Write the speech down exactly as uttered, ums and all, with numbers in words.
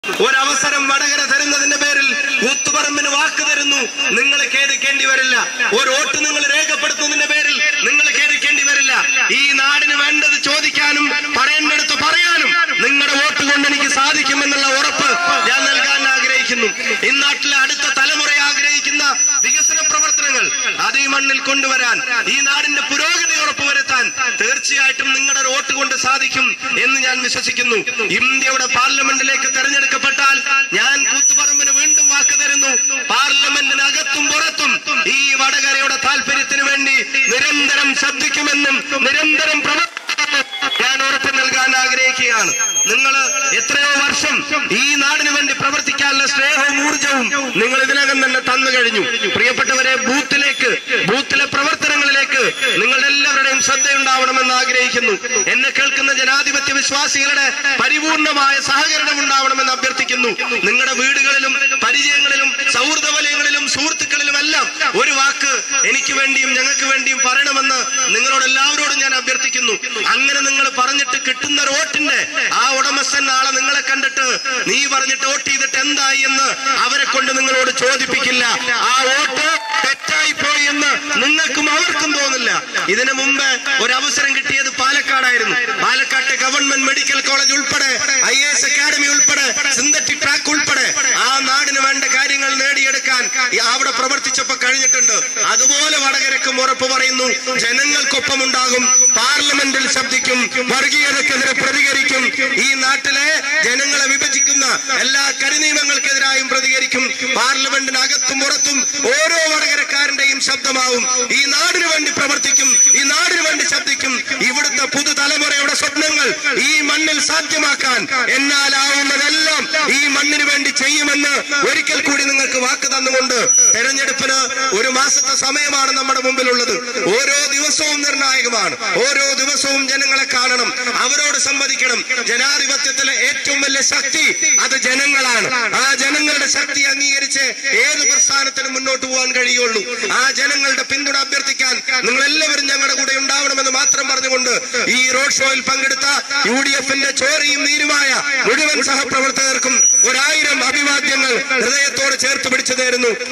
ഒരവസരം വടകര തരുന്നതിന്റെ പേരിൽ കൂത്തുപറമ്പിന് വാക്ക് തരുന്നു, നിങ്ങൾ ഖേദിക്കേണ്ടി വരില്ല. ഒരു വോട്ട് നിങ്ങൾ രേഖപ്പെടുത്തുന്നതിന്റെ പേരിൽ നിങ്ങൾ ഖേദിക്കേണ്ടി വരില്ല. ഈ നാടിന് വേണ്ടത് ചോദിക്കാനും പറയേണ്ടടുത്ത് പറയാനും നിങ്ങളുടെ വോട്ട് കൊണ്ട് എനിക്ക് സാധിക്കുമെന്നുള്ള ഉറപ്പ് ഞാൻ നൽകാൻ ആഗ്രഹിക്കുന്നു. ഈ നാട്ടിലെ അടുത്ത തലമുറ ആഗ്രഹിക്കുന്ന വികസന പ്രവർത്തനങ്ങൾ അത് ഈ മണ്ണിൽ കൊണ്ടുവരാൻ, ഈ നാടിന്റെ പുരോഗതി ഉറപ്പുവരുത്താൻ തീർച്ചയായിട്ടും നിങ്ങളുടെ വോട്ട് കൊണ്ട് സാധിക്കും എന്ന് ഞാൻ വിശ്വസിക്കുന്നു. ഇന്ത്യയുടെ പാർലമെന്റിലേക്ക് തെരഞ്ഞെടുക്കപ്പെട്ടാൽ ഞാൻ കൂത്തുപറമ്പിന് വീണ്ടും വാക്ക് തരുന്നു, പാർലമെന്റിനകത്തും പുറത്തും ഈ വടകരയുടെ താല്പര്യത്തിന് വേണ്ടി നിരന്തരം ശബ്ദിക്കുമെന്നും നിരന്തരം പ്രവർത്തിക്കുമെന്നും ഞാൻ ഉറപ്പ് നൽകാൻ ആഗ്രഹിക്കുകയാണ്. നിങ്ങൾ എത്രയോ വർഷം ഈ നാടിന് വേണ്ടി പ്രവർത്തിക്കാനുള്ള സ്നേഹവും ഊർജവും നിങ്ങൾ ഇതിനകം തന്നെ തന്നു കഴിഞ്ഞു. പ്രിയപ്പെട്ടവരെ, ബൂത്തിലേക്ക് ബൂത്തിലെ പ്രവർത്തനങ്ങളിലേക്ക് നിങ്ങളുടെ എല്ലാവരുടെയും ശ്രദ്ധയുണ്ടാവണമെന്ന് ആഗ്രഹിക്കുന്നു. എന്നെ കേൾക്കുന്ന ജനാധിപത്യ വിശ്വാസികളുടെ പരിപൂർണമായ സഹകരണം ഉണ്ടാവണമെന്ന് അഭ്യർത്ഥിക്കുന്നു. നിങ്ങളുടെ വീടുകളിലും പരിചയങ്ങളിലും സൗഹൃദ വലയങ്ങളിലും സുഹൃത്തുക്കളിലും എല്ലാം ഒരു വാക്ക് എനിക്ക് വേണ്ടിയും ഞങ്ങൾക്ക് വേണ്ടിയും പറയണമെന്ന് നിങ്ങളോട് എല്ലാവരോടും ഞാൻ അഭ്യർത്ഥിക്കുന്നു. അങ്ങനെ നിങ്ങൾ പറഞ്ഞിട്ട് കിട്ടുന്ന വോട്ടിന്റെ ആ ഉടമസ്ഥൻ നാളെ നിങ്ങളെ കണ്ടിട്ട് നീ പറഞ്ഞിട്ട് വോട്ട് ചെയ്തിട്ട് എന്തായി എന്ന് അവരെ കൊണ്ട് നിങ്ങളോട് ചോദിപ്പിക്കില്ല. ആ വോട്ട് തെറ്റായി പോയി എന്ന് നിങ്ങൾക്കും അവർക്കും തോന്നില്ല. ഇതിനു മുമ്പ് ഒരു അവസരം കിട്ടിയത് പാലക്കാടായിരുന്നു. പാലക്കാട്ടെ ഗവൺമെന്റ് മെഡിക്കൽ കോളേജ് ഉൾപ്പെടെ ഐ എ എസ് അക്കാദമി ഉൾപ്പെടെ സിന്തറ്റിക് ട്രാക്ക് ഉൾപ്പെടെ ആ നാടിന് വേണ്ട കാര്യങ്ങൾ നേടിയെടുക്കാൻ അവിടെ പ്രവർത്തിച്ചപ്പോ കഴിഞ്ഞിട്ടുണ്ട്. അതുപോലെ വടകരക്കും ഉറപ്പ് പറയുന്നു, ജനങ്ങൾക്കൊപ്പം ഉണ്ടാകും, പാർലമെന്റിൽ ശബ്ദിക്കും, വർഗീയതക്കെതിരെ പ്രതികരിക്കും, ഈ നാട്ടിലെ ജനങ്ങളെ വിഭജിക്കുന്ന എല്ലാ കരിനിയമങ്ങൾക്കെതിരായും പ്രതികരിക്കും. പാർലമെന്റിനകത്തും പുറത്തും ഓരോ വടകരക്കാരന്റെയും ശബ്ദമാവും. ഈ നാടിനു വേണ്ടി പ്രവർത്തിക്കും, ഈ നാടിനു വേണ്ടി ശബ്ദിക്കും. ഇവിടുത്തെ പുതുതലമുറയുടെ സ്വപ്നങ്ങൾ ഈ മണ്ണിൽ സാധ്യമാക്കാൻ എന്നാലാവുന്നതെല്ലാം ഈ മണ്ണിന് വേണ്ടി ചെയ്യുമെന്ന് ഒരിക്കൽ കൂടി നിങ്ങൾക്ക് വാക്ക് തന്നുകൊണ്ട്, തെരഞ്ഞെടുപ്പിന് ഒരു മാസത്തെ സമയമാണ് നമ്മുടെ മുമ്പിലുള്ളത്. ഓരോ ദിവസവും നിർണായകമാണ്. ഓരോ ദിവസവും ജനങ്ങളെ കാണണം, അവരോട് സംവദിക്കണം. ജനാധിപത്യത്തിലെ ഏറ്റവും വലിയ ശക്തി അത് ജനങ്ങളാണ്. ആ ജനങ്ങളുടെ ശക്തി അംഗീകരിച്ച് ഏത് പ്രസ്ഥാനത്തിനും മുന്നോട്ട് പോകാൻ കഴിയുള്ളൂ. ആ ജനങ്ങളുടെ പിന്തുണ അഭ്യർത്ഥിക്കാൻ നിങ്ങൾ എല്ലാവരും ഞങ്ങളുടെ കൂടെ ഉണ്ടാവണമെന്ന് മാത്രം പറഞ്ഞുകൊണ്ട് ഈ റോഡ് ഷോയിൽ പങ്കെടുത്ത യു ഡി എഫിന്റെ ചോരയും നീരുമായ മുഴുവൻ സഹപ്രവർത്തകർക്കും ഒരായിരം അഭിവാദ്യങ്ങൾ ഹൃദയത്തോട് ചേർത്ത് പിടിച്ചു തരുന്നു.